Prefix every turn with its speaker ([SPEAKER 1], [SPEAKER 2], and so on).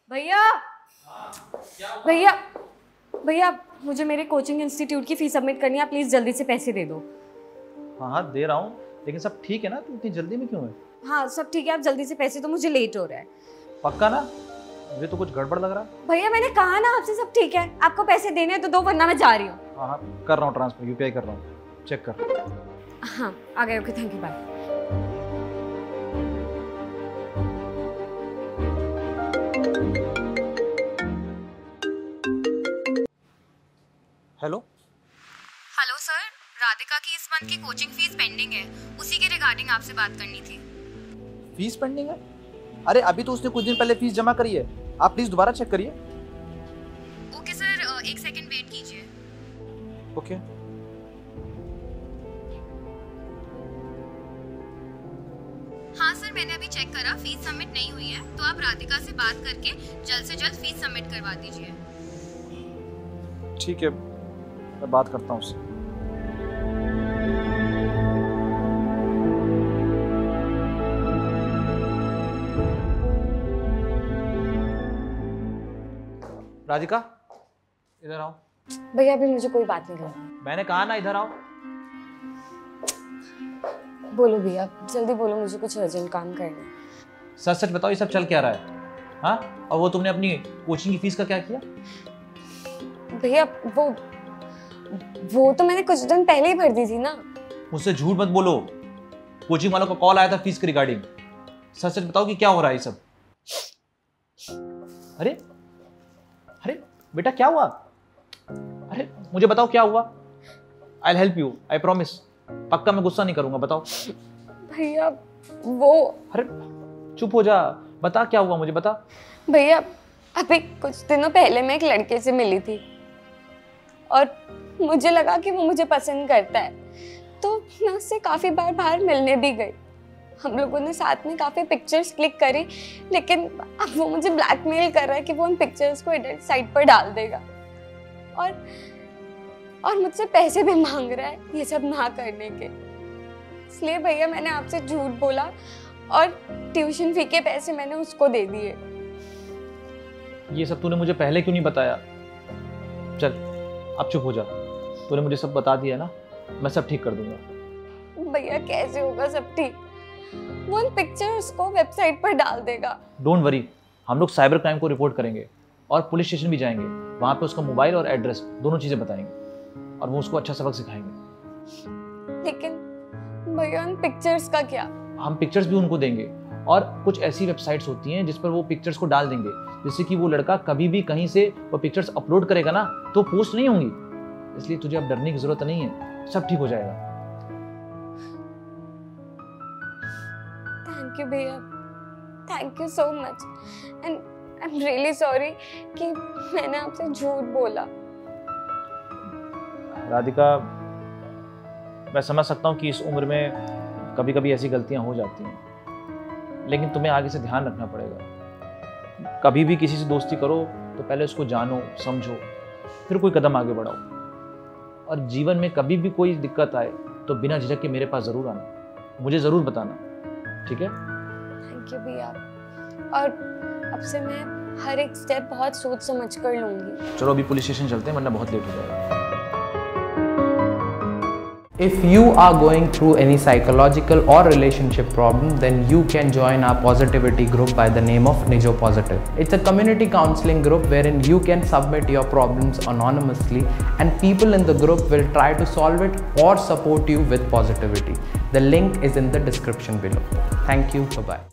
[SPEAKER 1] भैया भैया भैया मुझे मेरे कोचिंग इंस्टीट्यूट की फीस सबमिट करनी है, प्लीज जल्दी से पैसे दे दो।
[SPEAKER 2] हाँ हाँ दे रहा हूँ, लेकिन सब ठीक है ना? तू इतनी जल्दी में क्यों है?
[SPEAKER 1] हाँ सब ठीक है, आप जल्दी से पैसे दो, मुझे लेट हो रहा है।
[SPEAKER 2] पक्का ना? मुझे तो कुछ गड़बड़ लग रहा है।
[SPEAKER 1] भैया मैंने कहा ना आपसे सब ठीक है, आपको पैसे देने हैं तो दो, वरना मैं जा रही हूँ।
[SPEAKER 2] हाँ हाँ कर रहा हूँ ट्रांसफर, यूपीआई कर रहा हूँ, चेक कर।
[SPEAKER 1] हाँ आ गए, okay thank you, bye.
[SPEAKER 2] Hello
[SPEAKER 1] hello sir, Radhika की इस मंथ की कोचिंग फीस पेंडिंग है, उसी के रिगार्डिंग आपसे बात करनी थी।
[SPEAKER 2] फीस पेंडिंग है? अरे अभी तो उसने कुछ दिन पहले फीस जमा करी है, आप प्लीज दोबारा चेक करिए।
[SPEAKER 1] ओके सर, एक सेकंड वेट कीजिए।
[SPEAKER 2] ओके।
[SPEAKER 1] हाँ सर, मैंने अभी चेक करा, फीस सबमिट नहीं हुई है, तो आप राधिका से बात करके जल्द से जल्द फीस सबमिट करवा दीजिए।
[SPEAKER 2] ठीक है, मैं बात करता हूँ उससे। राधिका इधर आओ।
[SPEAKER 1] भैया अभी मुझे कोई बात नहीं करनी।
[SPEAKER 2] मैंने कहा ना इधर आओ।
[SPEAKER 1] बोलो भैया, जल्दी बोलो, मुझे कुछ अर्जेंट काम करना है।
[SPEAKER 2] सच सच बताओ, ये सब चल क्या रहा है? हाँ, और वो तुमने अपनी कोचिंग की फीस का क्या किया?
[SPEAKER 1] भैया वो तो मैंने कुछ दिन पहले ही भर दी थी ना।
[SPEAKER 2] मुझसे झूठ मत बोलो, कोचिंग वालों का कॉल आया था फीस के रिगार्डिंग। सच सच बताओ कि क्या हो रहा है ये सब? अरे अरे बेटा क्या हुआ? अरे मुझे बताओ क्या हुआ। I will help you, I promise. पक्का मैं गुस्सा नहीं करूंगा, बताओ।
[SPEAKER 1] भैया वो
[SPEAKER 2] अरे चुप हो जा, बता क्या हुआ, मुझे बता।
[SPEAKER 1] भैया अभी कुछ दिनों पहले मैं एक लड़के से मिली थी और मुझे लगा कि वो मुझे पसंद करता है, तो मैं उससे काफी बार बाहर मिलने भी गई। हम लोगों ने साथ में काफी पिक्चर्स क्लिक करी, लेकिन अब वो मुझे ब्लैकमेल कर रहा है कि वो उन पिक्चर्स को एडिट साइट पर डाल देगा और मुझसे पैसे भी मांग रहा है ये सब ना करने के। इसलिए भैया मैंने आपसे झूठ बोला और ट्यूशन फी के पैसे मैंने उसको दे दिए।
[SPEAKER 2] ये सब तूने मुझे पहले क्यों नहीं बताया? चल अब चुप हो जा, तूने मुझे सब बता दिया ना, मैं सब ठीक कर दूंगा।
[SPEAKER 1] भैया कैसे होगा सब ठीक? वो उन पिक्चर्स को वेबसाइट पर डाल देगा।
[SPEAKER 2] डोंट वरी, हम लोग साइबर क्राइम को रिपोर्ट करेंगे और पुलिस स्टेशन भी जाएंगे, वहां पे उसका मोबाइल और एड्रेस दोनों चीजें बताएंगे और वो उसको अच्छा सबक सिखाएंगे।
[SPEAKER 1] लेकिन भैया उन पिक्चर्स का क्या? हम
[SPEAKER 2] पिक्चर्स भी उनको देंगे और कुछ ऐसी वेबसाइट्स होती हैं जिस पर वो पिक्चर्स को डाल देंगे, जिससे कि वो लड़का कभी भी कहीं से वो पिक्चर्स अपलोड करेगा ना तो पोस्ट नहीं होंगी। इसलिए तुझे अब डरने की जरूरत नहीं है, सब ठीक हो जाएगा।
[SPEAKER 1] थैंक यू भैया, thank you so much, and I am really sorry कि मैंने आपसे झूठ बोला।
[SPEAKER 2] राधिका, मैं समझ सकता हूँ कि इस उम्र में कभी कभी ऐसी गलतियां हो जाती हैं, लेकिन तुम्हें आगे से ध्यान रखना पड़ेगा। कभी भी किसी से दोस्ती करो तो पहले उसको जानो समझो, फिर कोई कदम आगे बढ़ाओ। और जीवन में कभी भी कोई दिक्कत आए तो बिना झिझक के मेरे पास जरूर आना, मुझे जरूर बताना, ठीक है?
[SPEAKER 1] थैंक यू भैया, और अब से मैं हर एक स्टेप बहुत सोच समझ कर लूंगी।
[SPEAKER 2] चलो अभी पुलिस स्टेशन चलते हैं, वरना बहुत लेट हो जाएगा।
[SPEAKER 3] If you are going through any psychological or relationship problem, then you can join our positivity group by the name of Nijo Positive. It's a community counseling group wherein you can submit your problems anonymously and people in the group will try to solve it or support you with positivity. The link is in the description below. Thank you. Bye-bye.